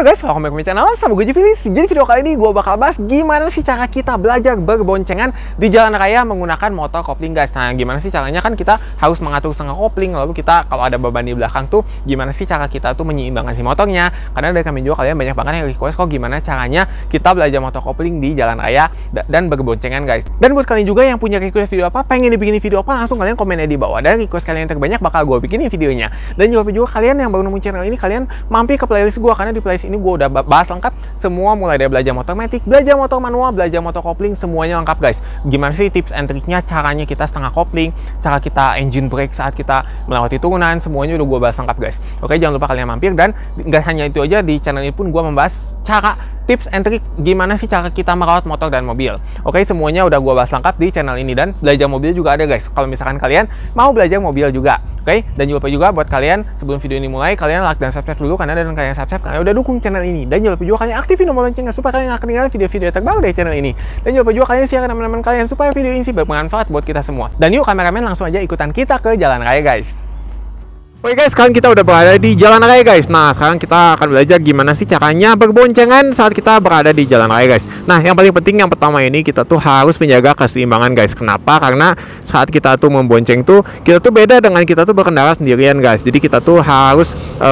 Halo guys, welcome back to my channel, sama gue Jivilis. Jadi video kali ini gue bakal bahas gimana sih cara kita belajar berboncengan di jalan raya menggunakan motor kopling guys. Nah, gimana sih caranya, kan kita harus mengatur setengah kopling, lalu kita kalau ada beban di belakang tuh gimana sih cara kita tuh menyeimbangkan si motornya. Karena dari kami juga kalian banyak banget yang request kok gimana caranya kita belajar motor kopling di jalan raya dan berboncengan guys. Dan buat kalian juga yang punya request video apa, pengen dibikin video apa, langsung kalian komennya di bawah. Dan request kalian yang terbanyak bakal gue bikinin videonya. Dan juga kalian yang baru nemu channel ini, kalian mampir ke playlist gue, karena di playlist ini gue udah bahas lengkap semua, mulai dari belajar motor matic, belajar motor manual, belajar motor kopling, semuanya lengkap guys. Gimana sih tips and triknya, caranya kita setengah kopling, cara kita engine brake saat kita melewati turunan, semuanya udah gue bahas lengkap guys. Oke, jangan lupa kalian mampir. Dan nggak hanya itu aja, di channel ini pun gue membahas cara tips and trik gimana sih cara kita merawat motor dan mobil. Oke, semuanya udah gue bahas lengkap di channel ini. Dan belajar mobil juga ada guys, kalau misalkan kalian mau belajar mobil juga. Oke, dan juga buat kalian sebelum video ini mulai, kalian like dan subscribe dulu, karena dengan kalian subscribe kalian udah dukung channel ini. Dan juga kalian aktifin nomor loncengnya supaya kalian nggak ketinggalan video-video terbaru dari channel ini. Dan juga kalian share ke teman-teman kalian supaya video ini sih bermanfaat buat kita semua. Dan yuk kameramen, langsung aja ikutan kita ke jalan raya guys. Oke guys, sekarang kita udah berada di jalan raya guys. Nah, sekarang kita akan belajar gimana sih caranya berboncengan saat kita berada di jalan raya guys. Nah, yang paling penting yang pertama ini, kita tuh harus menjaga keseimbangan guys. Kenapa? Karena saat kita tuh membonceng tuh, kita tuh beda dengan kita tuh berkendara sendirian guys. Jadi kita tuh harus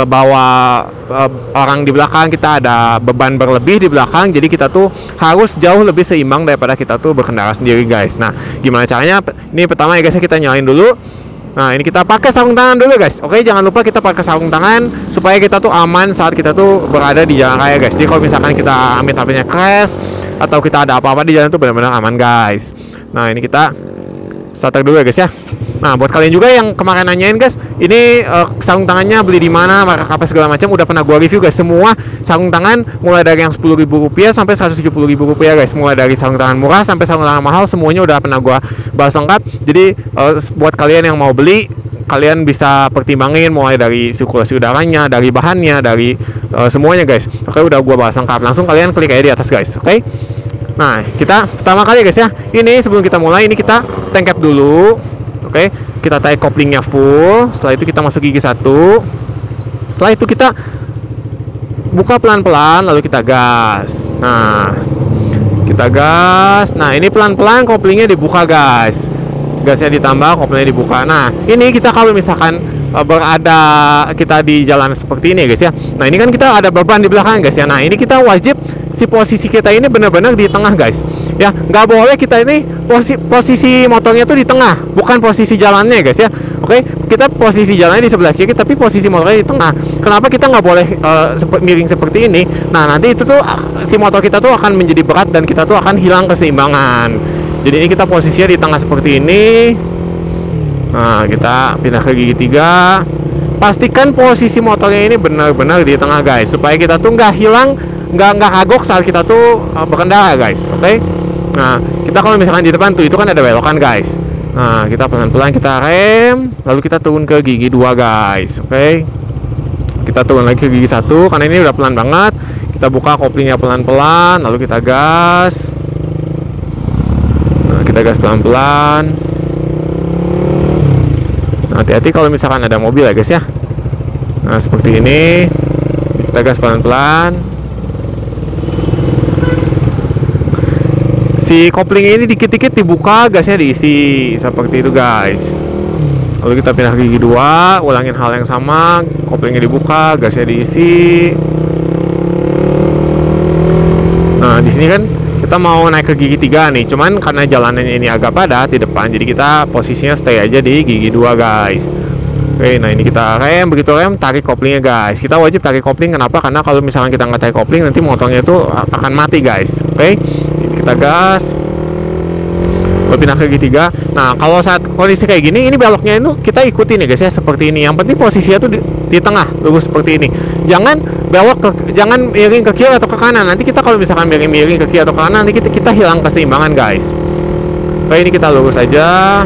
bawa orang di belakang, kita ada beban berlebih di belakang. Jadi kita tuh harus jauh lebih seimbang daripada kita tuh berkendara sendiri guys. Nah, gimana caranya? Ini pertama ya guys, kita nyalain dulu. Nah, ini kita pakai sarung tangan dulu guys. Oke, jangan lupa kita pakai sarung tangan supaya kita tuh aman saat kita tuh berada di jalan raya guys. Jadi kalau misalkan kita amit-amitnya crash atau kita ada apa-apa di jalan tuh benar-benar aman guys. Nah, ini kita starter dulu ya guys ya. Nah, buat kalian juga yang kemarin nanyain guys, ini sarung tangannya beli di mana, merek apa segala macam, udah pernah gua review guys. Semua sarung tangan mulai dari yang Rp10.000 sampai Rp170.000 guys. Mulai dari sarung tangan murah sampai sarung tangan mahal, semuanya udah pernah gua bahas lengkap. Jadi buat kalian yang mau beli, kalian bisa pertimbangin mulai dari sirkulasi udaranya, dari bahannya, dari semuanya guys. Oke, udah gua bahas lengkap. Langsung kalian klik aja di atas guys. Oke. Nah, kita pertama kali guys ya, ini sebelum kita mulai, ini kita tank cap dulu. Oke, kita tarik koplingnya full. Setelah itu kita masuk gigi 1. Setelah itu kita buka pelan-pelan, lalu kita gas. Nah, kita gas. Nah, ini pelan-pelan koplingnya dibuka guys. Gasnya ditambah, koplingnya dibuka. Nah, ini kita kalau misalkan berada kita di jalan seperti ini guys ya. Nah, ini kan kita ada beban di belakang guys ya. Nah, ini kita wajib si posisi kita ini benar-benar di tengah guys ya. Nggak boleh kita ini posisi motornya tuh di tengah, bukan posisi jalannya guys ya. Oke, kita posisi jalannya di sebelah kiri tapi posisi motornya di tengah. Kenapa kita nggak boleh miring seperti ini? Nah, nanti itu tuh si motor kita tuh akan menjadi berat dan kita tuh akan hilang keseimbangan. Jadi ini kita posisinya di tengah seperti ini. Nah, kita pindah ke gigi 3. Pastikan posisi motornya ini benar-benar di tengah guys, supaya kita tuh nggak hilang, nggak kagok saat kita tuh berkendara guys. Oke. Nah, kita kalau misalkan di depan tuh itu kan ada belokan guys. Nah, kita pelan-pelan kita rem, lalu kita turun ke gigi 2 guys. Oke. Kita turun lagi ke gigi 1 karena ini udah pelan banget. Kita buka koplingnya pelan-pelan, lalu kita gas. Nah, kita gas pelan-pelan. Nah, hati-hati kalau misalkan ada mobil ya guys ya. Nah, seperti ini. Kita gas pelan-pelan. Si kopling ini dikit-dikit dibuka, gasnya diisi seperti itu guys. Lalu kita pindah ke gigi 2, ulangin hal yang sama, koplingnya dibuka, gasnya diisi. Nah, di sini kan kita mau naik ke gigi 3 nih, cuman karena jalanannya ini agak padat di depan, jadi kita posisinya stay aja di gigi 2 guys. Oke, nah ini kita rem, begitu rem tarik koplingnya guys. Kita wajib tarik kopling, kenapa? Karena kalau misalkan kita nggak tarik kopling, nanti motornya itu akan mati guys. Oke, kita gas, lalu pindah ke gigi 3. Nah, kalau saat kondisi kayak gini, ini beloknya itu kita ikutin ya guys ya, seperti ini. Yang penting posisinya tuh di tengah, lurus seperti ini. Jangan belok jangan miring ke kiri atau ke kanan. Nanti kita kalau misalkan miring ke kiri atau ke kanan, nanti kita hilang keseimbangan guys. Oke, ini kita lurus aja.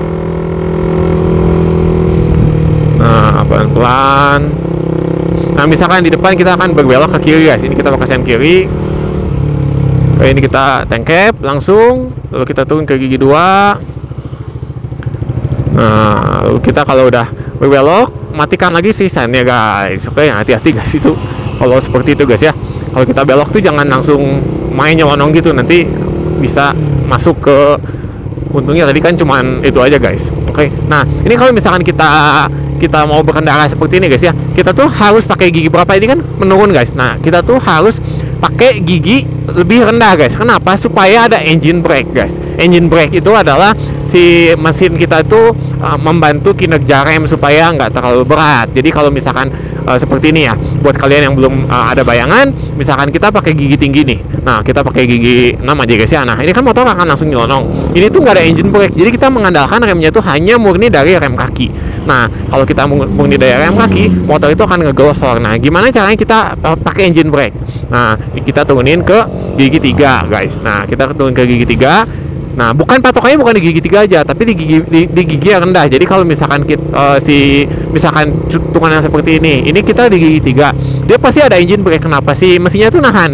Nah, pelan-pelan. Nah, misalkan di depan kita akan berbelok ke kiri guys. Ini kita pakai sen kiri. Oke, ini kita tank cap langsung, lalu kita turun ke gigi 2. Nah, lalu kita kalau udah berbelok, matikan lagi sih sennya guys. Oke, hati-hati guys, itu kalau seperti itu guys ya. Kalau kita belok tuh jangan langsung main nyelonong gitu, nanti bisa masuk ke, untungnya tadi kan cuman itu aja guys. Oke. Nah, ini kalau misalkan kita mau berkendara seperti ini guys ya, kita tuh harus pakai gigi berapa, ini kan menurun guys. Nah, kita tuh harus pakai gigi lebih rendah guys. Kenapa? Supaya ada engine brake guys. Engine brake itu adalah si mesin kita itu membantu kinerja rem supaya nggak terlalu berat. Jadi kalau misalkan seperti ini ya, buat kalian yang belum ada bayangan, misalkan kita pakai gigi tinggi nih, nah kita pakai gigi 6 aja guys ya. Nah ini kan motor akan langsung nyelonong, ini tuh nggak ada engine brake, jadi kita mengandalkan remnya tuh hanya murni dari rem kaki. Nah kalau kita murni dari rem kaki, motor itu akan ngegelosor. Nah gimana caranya kita pakai engine brake? Nah kita turunin ke gigi 3 guys. Nah kita turun ke gigi 3. Nah, bukan patokannya bukan di gigi 3 aja, tapi di gigi yang rendah. Jadi kalau misalkan misalkan turunan seperti ini kita di gigi 3, dia pasti ada engine brake. Kenapa sih? Mesinnya tuh nahan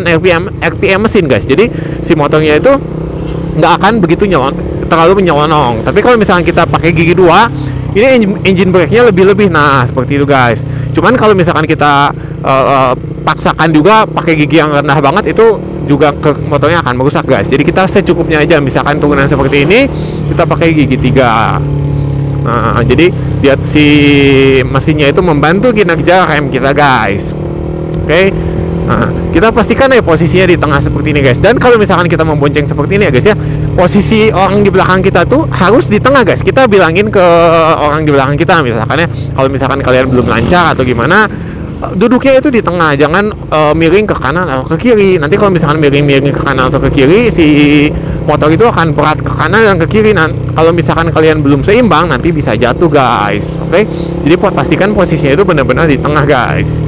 RPM mesin guys. Jadi si motornya itu nggak akan begitu terlalu menyelonong. Tapi kalau misalkan kita pakai gigi 2, ini engine brake-nya lebih. Nah, seperti itu guys. Cuman kalau misalkan kita paksakan juga pakai gigi yang rendah banget, itu juga ke motornya akan merusak guys. Jadi kita secukupnya aja, misalkan turunan seperti ini kita pakai gigi 3. Nah, jadi lihat si mesinnya itu membantu kinerja rem kita guys. Oke. Nah, kita pastikan ya posisinya di tengah seperti ini guys. Dan kalau misalkan kita membonceng seperti ini ya guys ya, posisi orang di belakang kita tuh harus di tengah guys. Kita bilangin ke orang di belakang kita, misalkan ya, kalau misalkan kalian belum lancar atau gimana, duduknya itu di tengah, jangan miring ke kanan atau ke kiri. Nanti kalau misalkan miring ke kanan atau ke kiri, si motor itu akan berat ke kanan dan ke kiri. Nah, kalau misalkan kalian belum seimbang, nanti bisa jatuh guys. Oke, jadi pastikan posisinya itu benar-benar di tengah guys.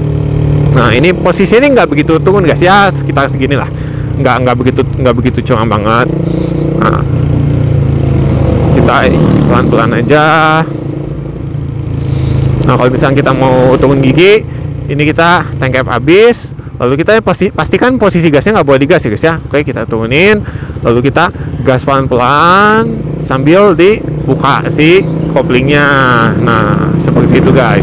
Nah, ini posisinya nggak begitu turun guys ya, sekitar segini lah, nggak begitu curam banget. Nah, kita pelan-pelan aja. Nah kalau misalnya kita mau turun gigi, ini kita tank cap habis, lalu kita pastikan posisi gasnya nggak boleh digas ya guys ya. Oke, kita turunin, lalu kita gas pelan-pelan sambil dibuka si koplingnya. Nah seperti itu guys.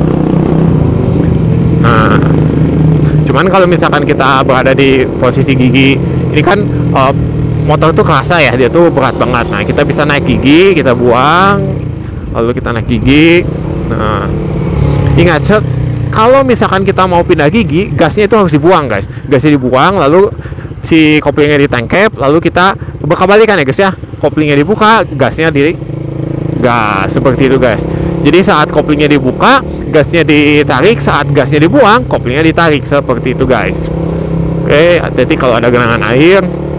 Nah cuman kalau misalkan kita berada di posisi gigi, ini kan motor tuh kerasa ya, dia tuh berat banget. Nah kita bisa naik gigi, kita buang, lalu kita naik gigi. Nah, ingat, kalau misalkan kita mau pindah gigi, gasnya itu harus dibuang guys. Gasnya dibuang, lalu si koplingnya di tank cap, lalu kita berkebalikan ya guys ya. Koplingnya dibuka, gasnya gas, seperti itu guys. Jadi saat koplingnya dibuka, gasnya ditarik, saat gasnya dibuang, koplingnya ditarik, seperti itu guys. Oke, hati-hati kalau ada genangan air.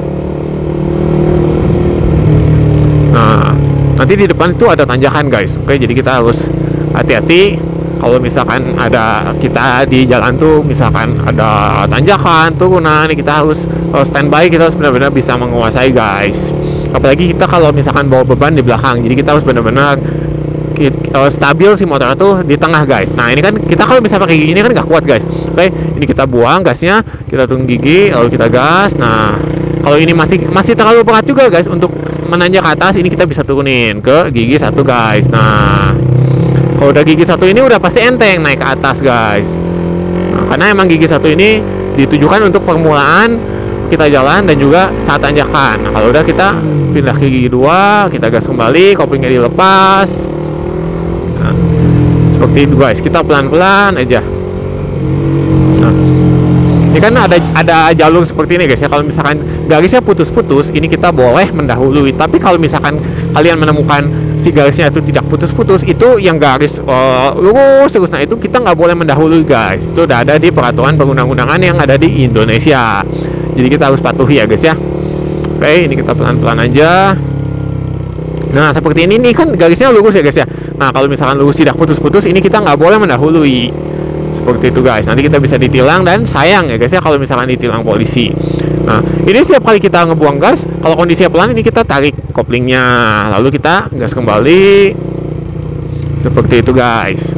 Nah, nanti di depan itu ada tanjakan guys. Oke, jadi kita harus hati-hati kalau misalkan ada kita di jalan tuh, misalkan ada tanjakan, turunan, kita harus standby, kita harus benar-benar bisa menguasai guys. Apalagi kita kalau misalkan bawa beban di belakang, jadi kita harus benar-benar stabil si motor itu di tengah guys. Nah ini kan kita kalau bisa pakai gigi ini kan nggak kuat guys. Oke, ini kita buang gasnya, kita turun gigi, lalu kita gas. Nah kalau ini masih terlalu berat juga guys untuk menanjak ke atas, ini kita bisa turunin ke gigi 1 guys. Nah kalau udah gigi 1 ini udah pasti enteng naik ke atas guys. Nah, karena emang gigi 1 ini ditujukan untuk permulaan kita jalan dan juga saat tanjakan. Nah, kalau udah kita pindah ke gigi 2, kita gas kembali, koplingnya dilepas. Nah, seperti itu guys, kita pelan-pelan aja. Nah, ini kan ada jalur seperti ini guys ya. Kalau misalkan garisnya putus-putus, ini kita boleh mendahului. Tapi kalau misalkan kalian menemukan si garisnya itu tidak putus-putus, itu yang garis lurus terus, nah itu kita nggak boleh mendahului guys. Itu udah ada di peraturan perundang-undangan yang ada di Indonesia, jadi kita harus patuhi ya guys ya. Oke, ini kita pelan-pelan aja. Nah seperti ini nih kan garisnya lurus ya guys ya. Nah kalau misalkan lurus tidak putus-putus, ini kita nggak boleh mendahului, seperti itu guys. Nanti kita bisa ditilang dan sayang ya guys ya kalau misalkan ditilang polisi. Nah ini setiap kali kita ngebuang gas, kalau kondisinya pelan, ini kita tarik koplingnya, lalu kita gas kembali, seperti itu guys.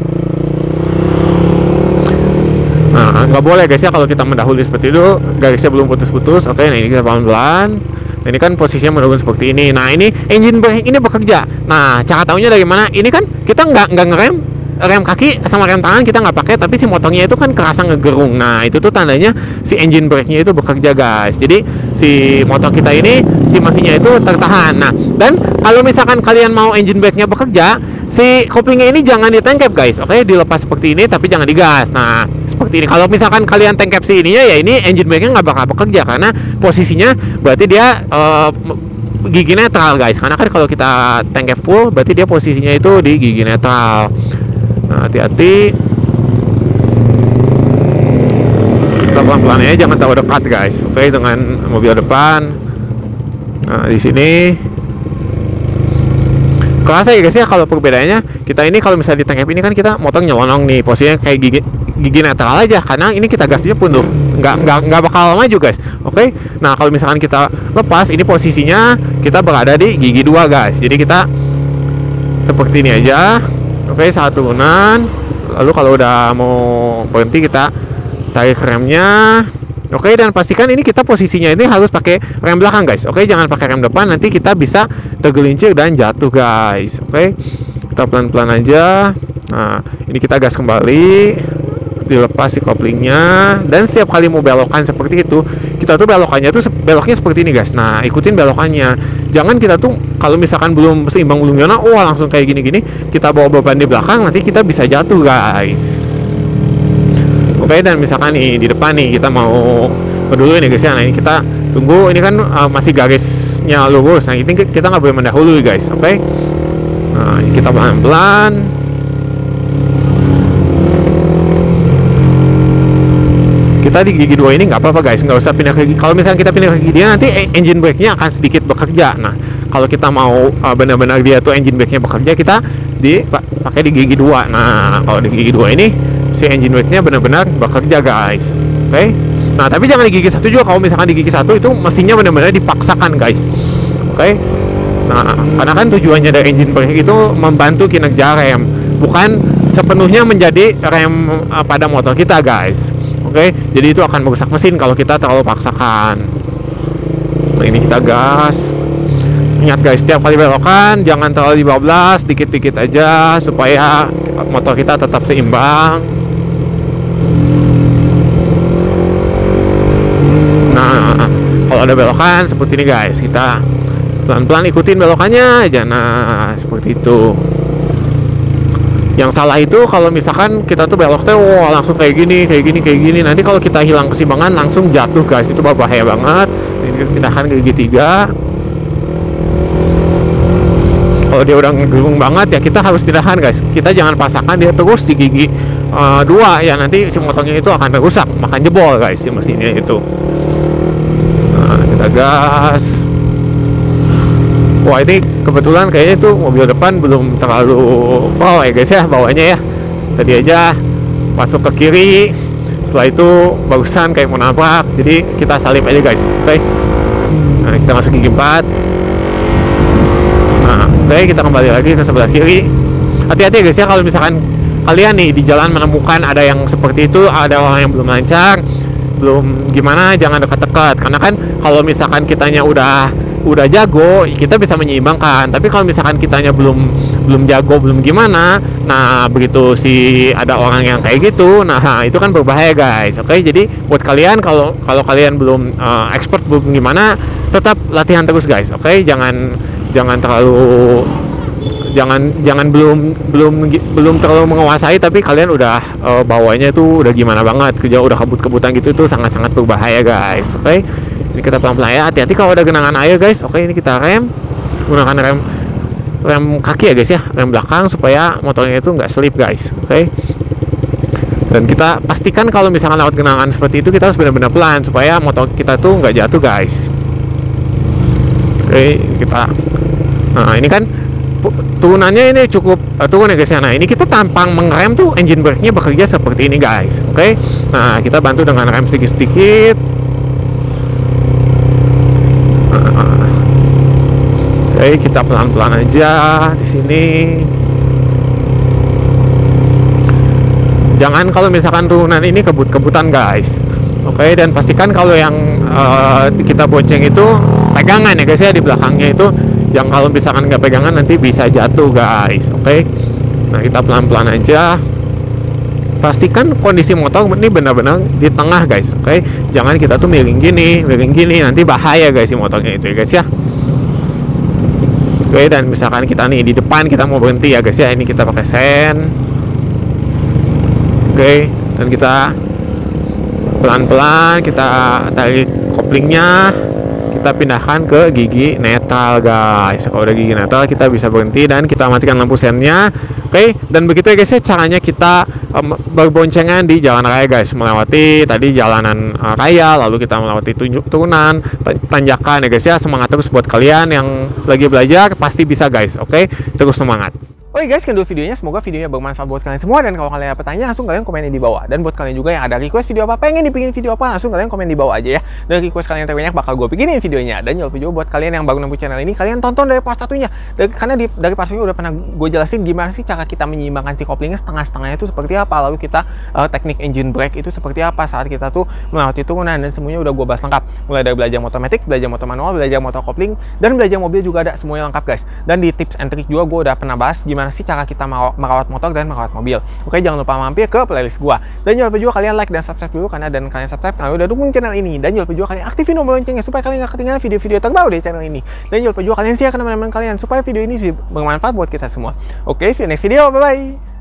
Nah nggak boleh guys ya kalau kita mendahului seperti itu, garisnya belum putus-putus. Oke, nah ini kita pelan-pelan. Ini kan posisinya menurun seperti ini. Nah ini engine brake ini bekerja. Nah cara tahunya dari mana? Ini kan kita nggak ngerem, rem kaki sama rem tangan kita nggak pakai, tapi si motornya itu kan kerasa ngegerung. Nah itu tuh tandanya si engine brake-nya itu bekerja guys. Jadi si motor kita ini, si mesinnya itu tertahan. Nah, dan kalau misalkan kalian mau engine brake-nya bekerja, si koplingnya ini jangan ditengkep guys. Oke, dilepas seperti ini tapi jangan digas. Nah seperti ini. Kalau misalkan kalian tengkep si ininya, ya ini engine brake-nya nggak bakal bekerja, karena posisinya berarti dia gigi netral guys. Karena kan kalau kita tengkep full berarti dia posisinya itu di gigi netral. Nah hati-hati, kita pelan-pelan aja, jangan terlalu dekat guys. Oke, dengan mobil depan. Nah di sini kerasa ya guys ya kalau perbedaannya. Kita ini kalau misalnya ditangkap ini kan kita motor nyelonong nih, posisinya kayak gigi netral aja, karena ini kita gasnya pun tuh nggak bakal maju guys. Oke, nah kalau misalkan kita lepas, ini posisinya kita berada di gigi 2 guys. Jadi kita seperti ini aja. Oke, saat turunan, lalu kalau udah mau berhenti kita tarik remnya. Oke, dan pastikan ini kita posisinya ini harus pakai rem belakang guys. Oke, jangan pakai rem depan, nanti kita bisa tergelincir dan jatuh guys. Oke, kita pelan-pelan aja. Nah ini kita gas kembali, dilepas si koplingnya, dan setiap kali mau belokan seperti itu, kita tuh belokannya tuh beloknya seperti ini guys. Nah ikutin belokannya, jangan kita tuh kalau misalkan belum seimbang, belum gimana, langsung kayak gini-gini kita bawa beban di belakang, nanti kita bisa jatuh guys. Oke, dan misalkan nih di depan nih kita mau dulu nih guys ya. Nah ini kita tunggu, ini kan masih garisnya lurus. Nah ini kita nggak boleh mendahului guys. Oke, nah ini kita pelan-pelan. Kita di gigi 2 ini nggak apa-apa guys, nggak usah pindah ke gigi. Kalau misalnya kita pindah ke gigi dia, nanti engine brake-nya akan sedikit bekerja. Nah kalau kita mau benar-benar dia tuh engine brake-nya bekerja, kita pakai di gigi 2. Nah kalau di gigi 2 ini si engine brake-nya benar-benar bekerja guys. Oke, nah tapi jangan di gigi 1 juga. Kalau misalkan di gigi 1 itu mesinnya benar-benar dipaksakan guys. Oke, nah karena kan tujuannya dari engine brake itu membantu kinerja rem, bukan sepenuhnya menjadi rem pada motor kita guys. Oke, jadi itu akan merusak mesin kalau kita terlalu paksakan. Nah ini kita gas. Ingat guys, setiap kali belokan jangan terlalu dibablas, dikit-dikit aja supaya motor kita tetap seimbang. Nah kalau ada belokan seperti ini guys, kita pelan-pelan ikutin belokannya aja. Nah seperti itu. Yang salah itu kalau misalkan kita tuh belok tuh langsung kayak gini. Nanti kalau kita hilang keseimbangan langsung jatuh guys, itu bahaya banget. Ini kita akan ke gigi 3. Kalau dia udah ngegerung banget ya kita harus pindahan guys. Kita jangan pasangkan dia terus di gigi 2 ya, nanti si motornya itu akan rusak, makan jebol guys si mesinnya itu. Nah kita gas. Wah ini kebetulan kayaknya itu mobil depan belum terlalu ya guys ya bawahnya ya. Tadi aja masuk ke kiri, setelah itu bagusan kayak mau nabrak, jadi kita salip aja guys. Oke, nah kita masuk gigi 4. Nah oke, kita kembali lagi ke sebelah kiri. Hati-hati guys ya, kalau misalkan kalian nih di jalan menemukan ada yang seperti itu, ada orang yang belum lancar, belum gimana, jangan dekat-dekat. Karena kan kalau misalkan kitanya udah jago, kita bisa menyeimbangkan. Tapi kalau misalkan kitanya belum jago, belum gimana, nah begitu ada orang yang kayak gitu, nah itu kan berbahaya guys. Oke, jadi buat kalian kalau kalian belum expert, belum gimana, tetap latihan terus guys. Oke, jangan belum terlalu menguasai, tapi kalian udah bawanya itu udah gimana banget, kerja udah kebut-kebutan gitu, itu sangat-sangat berbahaya guys. Oke, ini kita pelan-pelan ya, hati-hati kalau ada genangan air guys. Oke, ini kita gunakan rem kaki ya guys ya, rem belakang supaya motornya itu nggak slip guys. Oke, dan kita pastikan kalau misalkan lewat genangan seperti itu kita harus benar-benar pelan supaya motor kita tuh nggak jatuh guys. Oke, nah ini kan turunannya ini cukup turun ya guys ya. Nah ini kita tampang mengerem tuh engine brake-nya bekerja seperti ini guys. Oke, nah kita bantu dengan rem sedikit-sedikit. Oke, kita pelan-pelan aja di sini. Jangan kalau misalkan turunan ini kebut-kebutan guys. Oke, dan pastikan kalau yang kita bonceng itu pegangan ya guys ya, di belakangnya itu. Yang kalau misalkan nggak pegangan nanti bisa jatuh guys. Oke, Nah, kita pelan-pelan aja. Pastikan kondisi motor ini benar-benar di tengah guys, oke? Jangan kita tuh miring gini, nanti bahaya guys si motornya itu ya guys ya. Oke, dan misalkan kita nih di depan kita mau berhenti ya guys ya, ini kita pakai sen. Oke, dan kita pelan-pelan kita tarik koplingnya, kita pindahkan ke gigi netral guys. Kalau udah gigi netral kita bisa berhenti dan kita matikan lampu sennya. Oke, dan begitu ya guys ya caranya kita berboncengan di jalan raya guys, melewati tadi jalanan raya, lalu kita melewati turunan, tanjakan ya guys ya. Semangat terus buat kalian yang lagi belajar, pasti bisa guys. Oke, terus semangat. Oke guys, sekian dulu videonya. Semoga videonya bermanfaat buat kalian semua. Dan kalau kalian ada pertanyaan, langsung kalian komen di bawah. Dan buat kalian juga yang ada request video apa, pengen dibikin video apa, langsung kalian komen di bawah aja ya. Dan request kalian terbanyak bakal gue bikinin videonya. Dan jangan lupa juga buat kalian yang baru nemu channel ini, kalian tonton dari part satunya. Karena dari part satunya udah pernah gue jelasin gimana sih cara kita menyeimbangkan si koplingnya, setengah-setengahnya itu seperti apa. Lalu kita teknik engine brake itu seperti apa saat kita tuh melewati turunan, dan semuanya udah gue bahas lengkap. Mulai dari belajar motor matic, belajar motor manual, belajar motor kopling, dan belajar mobil juga ada, semuanya lengkap guys. Dan di tips and trick juga gue udah pernah bahas gimana sih cara kita merawat motor dan merawat mobil. Oke, jangan lupa mampir ke playlist gua. Dan jangan lupa juga kalian like dan subscribe dulu, karena dan kalian subscribe kalian udah dukung channel ini. Dan jangan lupa juga kalian aktifin tombol loncengnya supaya kalian gak ketinggalan video-video terbaru dari channel ini. Dan jangan lupa juga kalian share ke teman-teman kalian supaya video ini bermanfaat buat kita semua. Oke, see you next video. Bye bye.